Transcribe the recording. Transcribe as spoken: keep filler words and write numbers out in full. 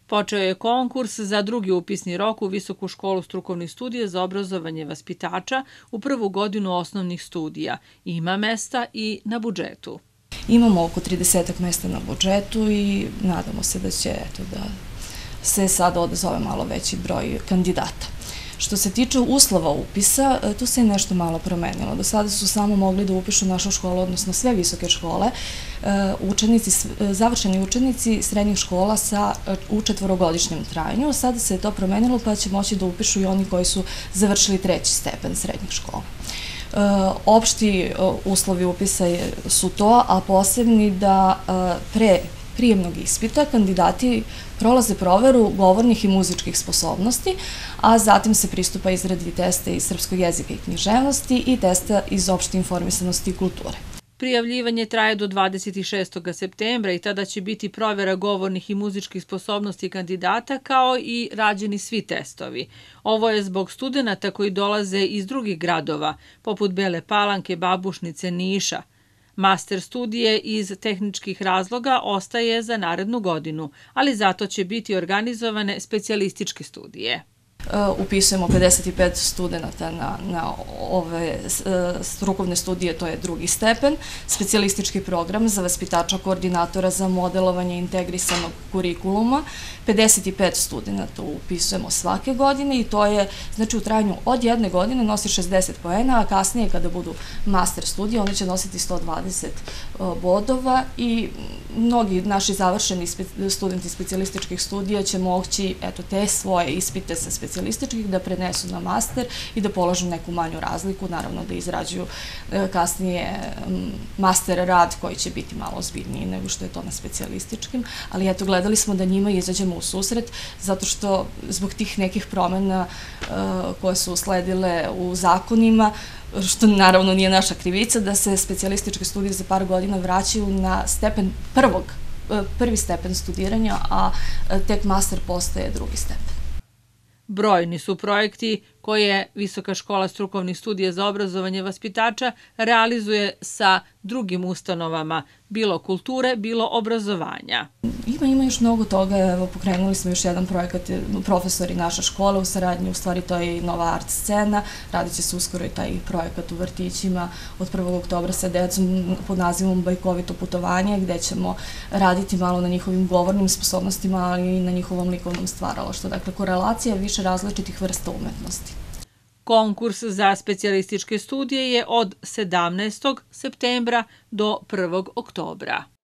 Počeo je konkurs za drugi upisni rok u Visoku školu strukovnih studija za obrazovanje vaspitača u prvu godinu osnovnih studija. Ima mesta i na budžetu. Imamo oko tridesetak mesta na budžetu i nadamo se da će eto, da se sad odazove malo veći broj kandidata. Što se tiče uslova upisa, tu se je nešto malo promenilo. Do sada su samo mogli da upišu našu školu, odnosno sve visoke škole, učenici, završeni učenici srednjih škola sa, u četvorogodišnjem trajanju. Sada se je to promenilo pa će moći da upišu i oni koji su završili treći stepen srednjih škola. Opšti uslovi upisa su to, a posebni da pre prijemnog ispita kandidati prolaze proveru govornih i muzičkih sposobnosti, a zatim se pristupa izradi testa iz srpskog jezika i književnosti i testa iz opšte informisanosti i kulture. Prijavljivanje traje do dvadeset šestog septembra i tada će biti provera govornih i muzičkih sposobnosti kandidata kao i rađeni svi testovi. Ovo je zbog studenata koji dolaze iz drugih gradova, poput Bele Palanke, Babušnice, Niša. Master studije iz tehničkih razloga ostaje za narednu godinu, ali zato će biti organizovane specijalističke studije. Upisujemo pedeset pet studenta na, na ove strukovne studije, to je drugi stepen, specijalistički program za vaspitača koordinatora za modelovanje integrisanog kurikuluma. pedeset pet studenta upisujemo svake godine i to je, znači u trajanju od jedne godine nosi šezdeset poena, a kasnije kada budu master studije, oni će nositi sto dvadeset bodova i mnogi naši završeni studenti specijalističkih studija će moći eto, te svoje ispite sa specijalističkih da prenesu na master i da polažu neku manju razliku, naravno da izrađuju kasnije master rad koji će biti malo ozbiljniji nego što je to na specijalističkim, ali eto gledali smo da njima izađemo u susret zato što zbog tih nekih promena koje su usledile u zakonima, što naravno nije naša krivica, da se specijalističke studije za par godina vraćaju na stepen prvog, prvi stepen studiranja, a tek master postaje drugi stepen. Brojni su projekti koje Visoka škola strukovnih studija za obrazovanje vaspitača realizuje sa drugim ustanovama, bilo kulture, bilo obrazovanja. Ima, ima još mnogo toga, evo pokrenuli smo još jedan projekat, profesori naše škole u saradnji, u stvari to je i nova art scena, radit će se uskoro i taj projekat u vrtićima od prvog oktobra sa decom pod nazivom Bajkovito putovanje, gde ćemo raditi malo na njihovim govornim sposobnostima, ali i na njihovom likovnom stvaralaštvu. Dakle, korelacija više različitih vrsta umetnosti. Konkurs za specijalističke studije je od sedamnaestog septembra do prvog oktobra.